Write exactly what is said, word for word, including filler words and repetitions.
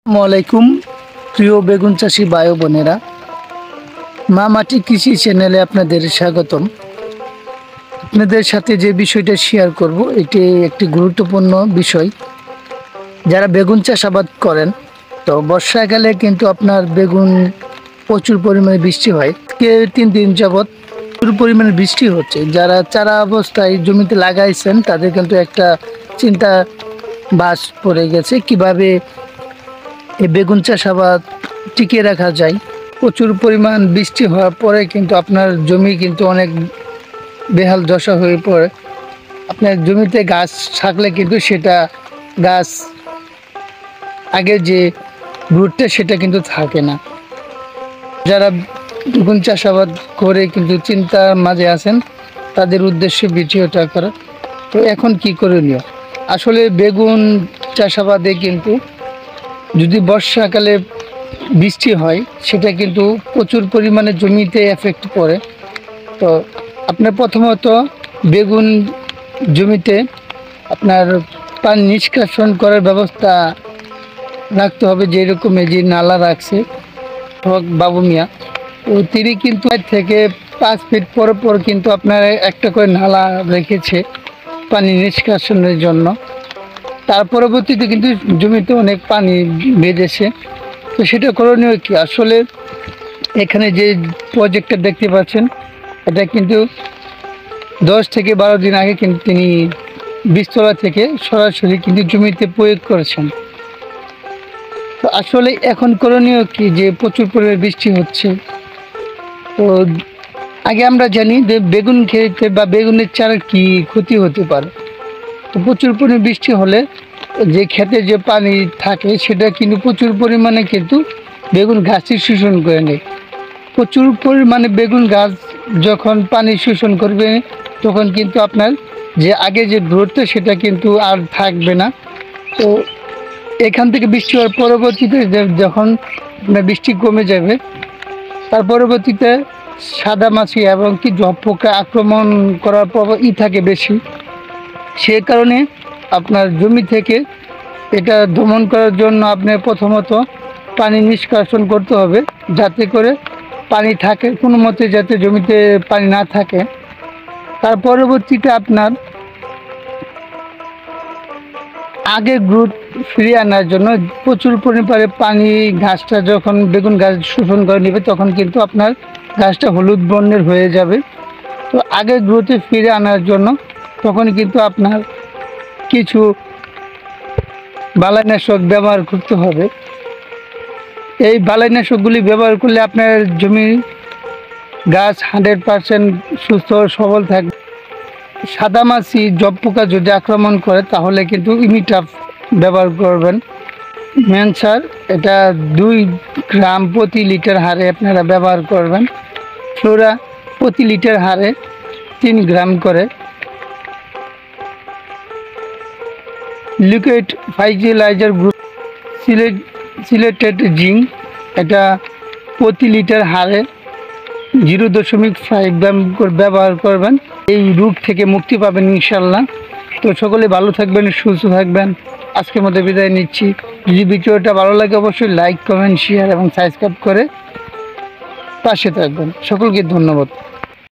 আসসালামাইকুম প্রিয় বেগুন চাষি ভাই বোনেরা, মা মাটি কৃষি চ্যানেলে আপনাদের স্বাগতম। আপনাদের সাথে যে বিষয়টা শেয়ার করব এটি একটি গুরুত্বপূর্ণ বিষয়। যারা বেগুন চাষাবাদ করেন, তো বর্ষাকালে কিন্তু আপনার বেগুন প্রচুর পরিমাণে বৃষ্টি হয়। কে তিন দিন যাবৎ প্রচুর পরিমাণে বৃষ্টি হচ্ছে। যারা চারা অবস্থায় জমিতে লাগাইছেন তাদের কিন্তু একটা চিন্তা বাস পড়ে গেছে, কিভাবে এই বেগুন চাষাবাদ টিকিয়ে রাখা যায়। প্রচুর পরিমাণ বৃষ্টি হওয়ার পরে কিন্তু আপনার জমি কিন্তু অনেক বেহাল দশা হয়ে পড়ে। আপনার জমিতে গাছ থাকলে কিন্তু সেটা গাছ আগে যে রুটটা সেটা কিন্তু থাকে না। যারা বেগুন চাষাবাদ করে কিন্তু চিন্তার মাঝে আছেন তাদের উদ্দেশ্যে ভিডিওটা করা। তো এখন কি করণীয়? আসলে বেগুন চাষাবাদে কিন্তু যদি বর্ষাকালে বৃষ্টি হয় সেটা কিন্তু প্রচুর পরিমাণে জমিতে এফেক্ট পড়ে। তো আপনার প্রথমত বেগুন জমিতে আপনার পানি নিষ্কাশন করার ব্যবস্থা রাখতে হবে। যেরকম এই যে নালা রাখছে বাবু মিয়া, তো তিনি কিন্তু থেকে পাঁচ ফিট পর পর কিন্তু আপনার একটা করে নালা রেখেছে পানি নিষ্কাশনের জন্য। তার পরবর্তীতে কিন্তু জমিতে অনেক পানি বেঁধেছে। তো সেটা করণীয় কি? আসলে এখানে যে প্রজেক্টটা দেখতে পাচ্ছেন এটা কিন্তু দশ থেকে বারো দিন আগে কিন্তু তিনি বীজতলা থেকে সরাসরি কিন্তু জমিতে প্রয়োগ করেছেন। তো আসলে এখন করণীয় কি? যে প্রচুর পরিমাণে বৃষ্টি হচ্ছে, তো আগে আমরা জানি যে বেগুন খেতে বা বেগুনের চারা কি ক্ষতি হতে পারে। তো প্রচুর পরিমাণে বৃষ্টি হলে যে ক্ষেতে যে পানি থাকে সেটা কিন্তু প্রচুর পরিমাণে কিন্তু বেগুন গাছই শোষণ করে নেয়। প্রচুর পরিমাণে বেগুন গাছ যখন পানি শোষণ করবে তখন কিন্তু আপনার যে আগে যে গ্রোথটা সেটা কিন্তু আর থাকবে না। তো এখান থেকে বৃষ্টি হওয়ার পরবর্তীতে যখন আপনার বৃষ্টি কমে যাবে তার পরবর্তীতে সাদা মাছি এবং কি জব পোকা আক্রমণ করার পর ই থাকে বেশি। সে কারণে আপনার জমি থেকে এটা দমন করার জন্য আপনার প্রথমত পানি নিষ্কাশন করতে হবে, যাতে করে পানি থাকে, কোনো মতে যাতে জমিতে পানি না থাকে। তার পরবর্তীতে আপনার আগে গ্রোথ ফিরিয়ে আনার জন্য প্রচুর পরিমাণে পানি ঘাসটা যখন বেগুন গাছ শোষণ করে নেবে তখন কিন্তু আপনার গাছটা হলুদ বর্ণের হয়ে যাবে। তো আগে গ্রোথে ফিরে আনার জন্য তখন কিন্তু আপনার কিছু বালাইনাশক ব্যবহার করতে হবে। এই বালাইনাশকগুলি ব্যবহার করলে আপনার জমি গাছ হান্ড্রেড পারসেন্ট সুস্থ সবল থাকবে। সাদামাছি জব পোকা যদি আক্রমণ করে তাহলে কিন্তু ইমিটাফ ব্যবহার করবেন। মেনসার এটা দুই গ্রাম প্রতি লিটার হারে আপনারা ব্যবহার করবেন। ফ্লোরা প্রতি লিটার হারে তিন গ্রাম করে। Liquid fertiliser group chelate chelated zinc এটা প্রতি লিটার হারে জিরো দশমিক ফাইভ গ্রাম করে ব্যবহার করবেন। এই রোগ থেকে মুক্তি পাবেন ইনশাল্লাহ। তো সকলে ভালো থাকবেন, সুস্থ থাকবেন। আজকের মধ্যে বিদায় নিচ্ছি। যদি ভিডিওটা ভালো লাগে অবশ্যই লাইক, কমেন্ট, শেয়ার এবং সাবস্ক্রাইব করে পাশে থাকবেন। সকলকে ধন্যবাদ।